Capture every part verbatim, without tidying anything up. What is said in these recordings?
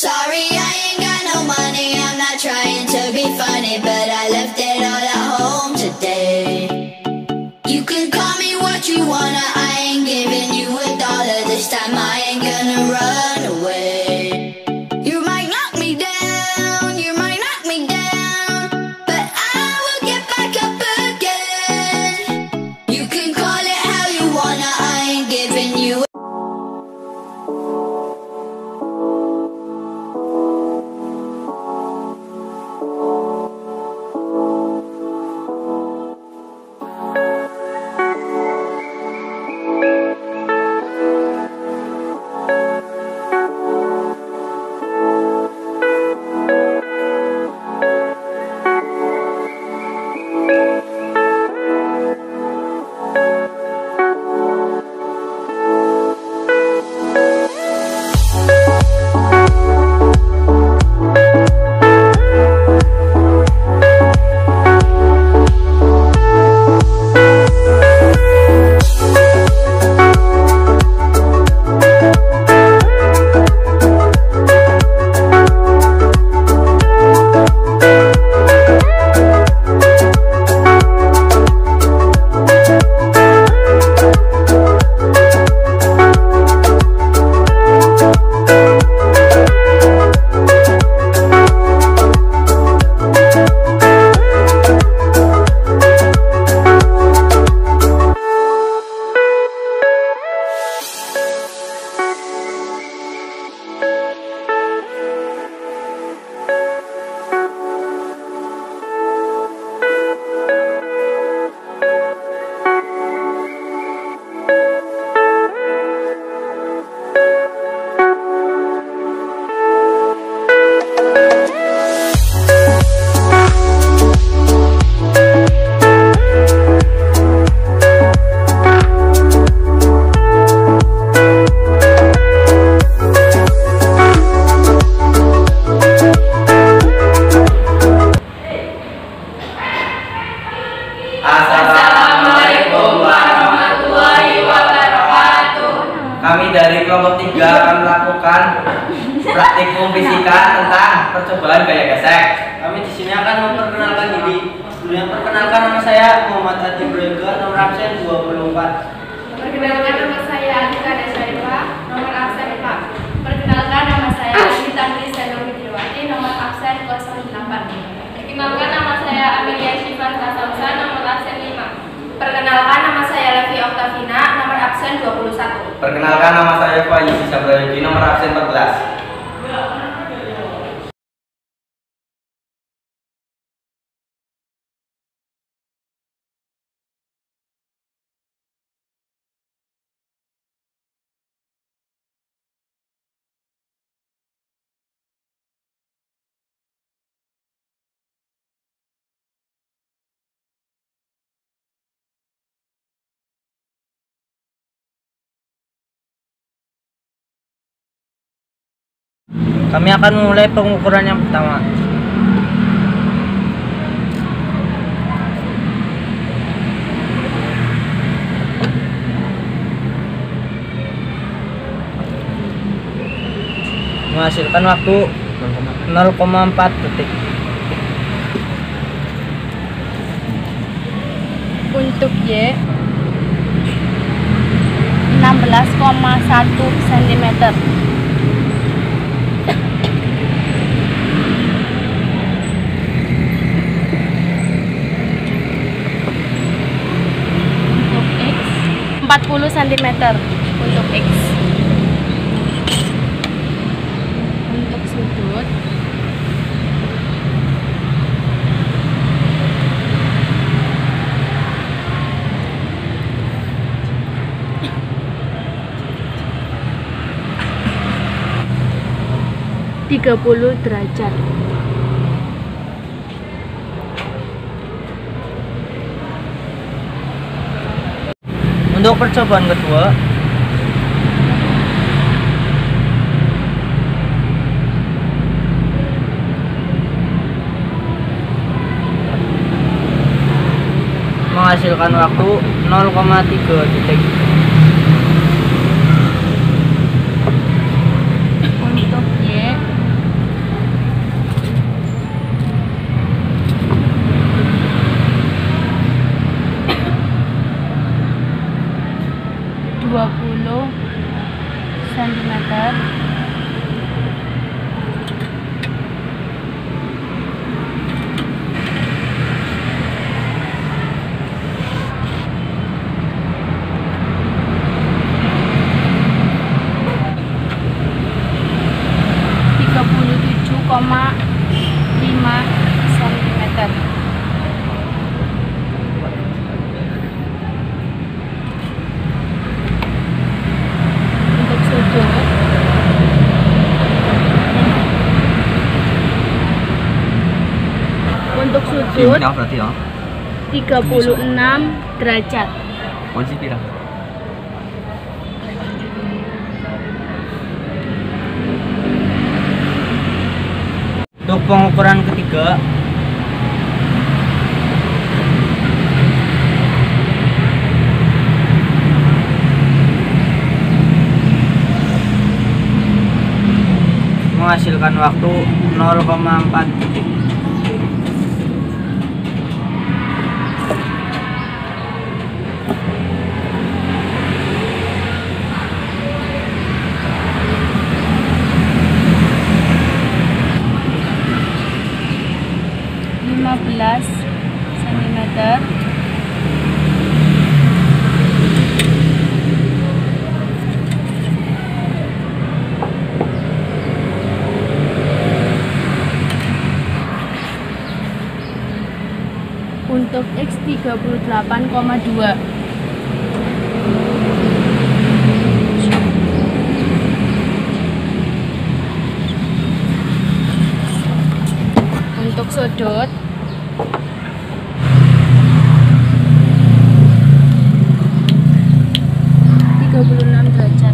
Sorry, I ain't got no money, I'm not trying to be funny, but I left it all at home today. You can call me what you wanna, I ain't giving you a dollar this time, I ain't gonna run away. You might knock me down, you might knock me down, but I will get back up again. You can call it how you wanna, I ain't giving you. Assalamualaikum warahmatullahi wabarakatuh. Kami dari kelompok tiga akan melakukan praktikum fisika tentang percobaan gaya gesek. Kami di sini akan memperkenalkan diri. Sebelumnya perkenalkan, nama saya Muhammad Adi Brega, nomor absen dua puluh empat. Perkenalkan, nama saya Adika Desaifa, nomor absen empat. Perkenalkan, nama saya Anita Kristina Widiawati, nomor absen nol delapan. Perkenalkan, nama saya Amelia Syifa Samsa, nomor absen lima. Perkenalkan, nama saya Levi Oktavina, nomor absen dua puluh satu. Perkenalkan, nama saya Faizi Sabrayudi, nomor absen empat belas. Kami akan memulai pengukuran yang pertama. Menghasilkan waktu nol koma empat detik. Untuk Y, enam belas koma satu sentimeter. empat puluh sentimeter untuk X. Untuk sudut tiga puluh derajat. Untuk percobaan kedua, menghasilkan waktu nol koma tiga detik. Untuk Y, tiga puluh tujuh koma lima sentimeter. Untuk sudut Untuk sudut Ini berarti ya. tiga puluh enam derajat. Posisi pirang. Untuk pengukuran ketiga, menghasilkan waktu nol koma empat detik. lima belas sentimeter. Untuk X tiga puluh delapan koma dua. Untuk sudut tiga puluh enam derajat.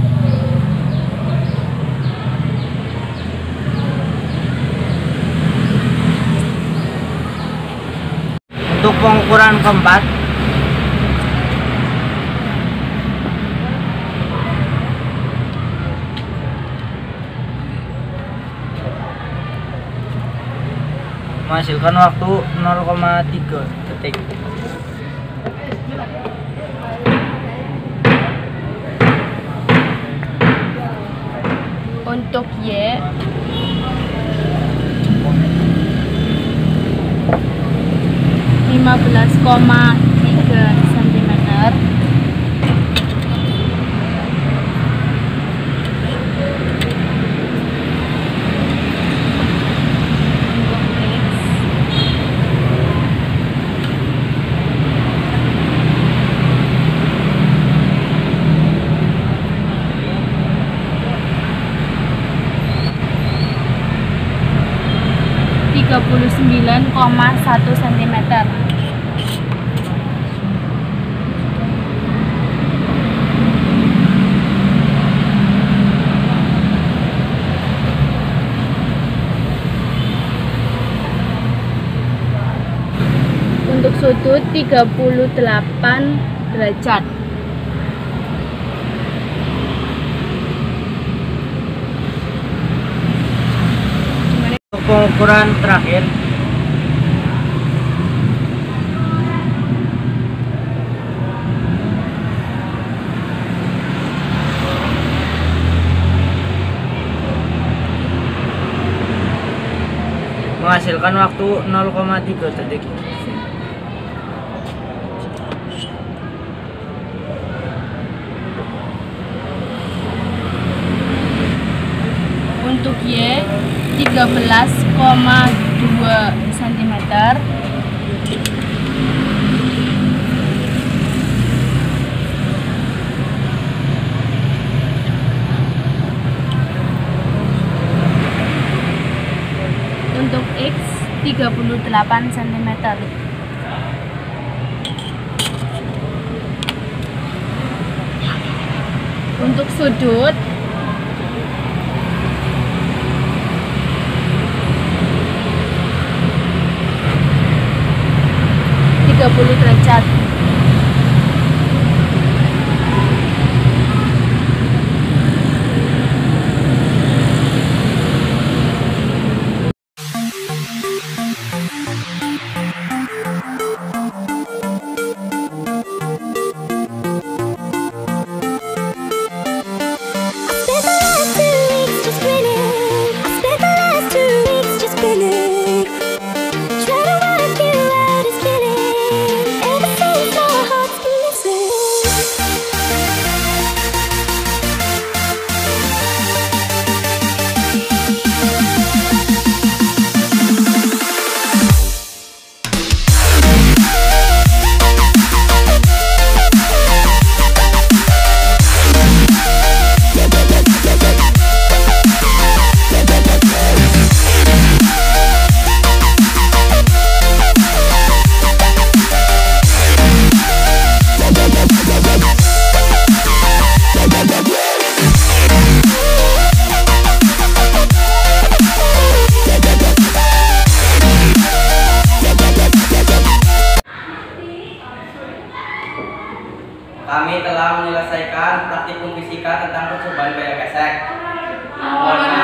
Untuk pengukuran keempat, menghasilkan waktu nol koma tiga detik. Untuk Y lima belas koma tiga sentimeter. tiga puluh sembilan koma satu sentimeter. Untuk sudut tiga puluh delapan derajat. Untuk pengukuran terakhir, menghasilkan waktu nol koma tiga detik. Untuk Y tiga belas koma dua sentimeter. Untuk X tiga puluh delapan sentimeter. Untuk sudut tiga puluh derajat. Try to work you out is killing. Ever since kami telah menyelesaikan praktikum fisika tentang percobaan gaya gesek. Mohon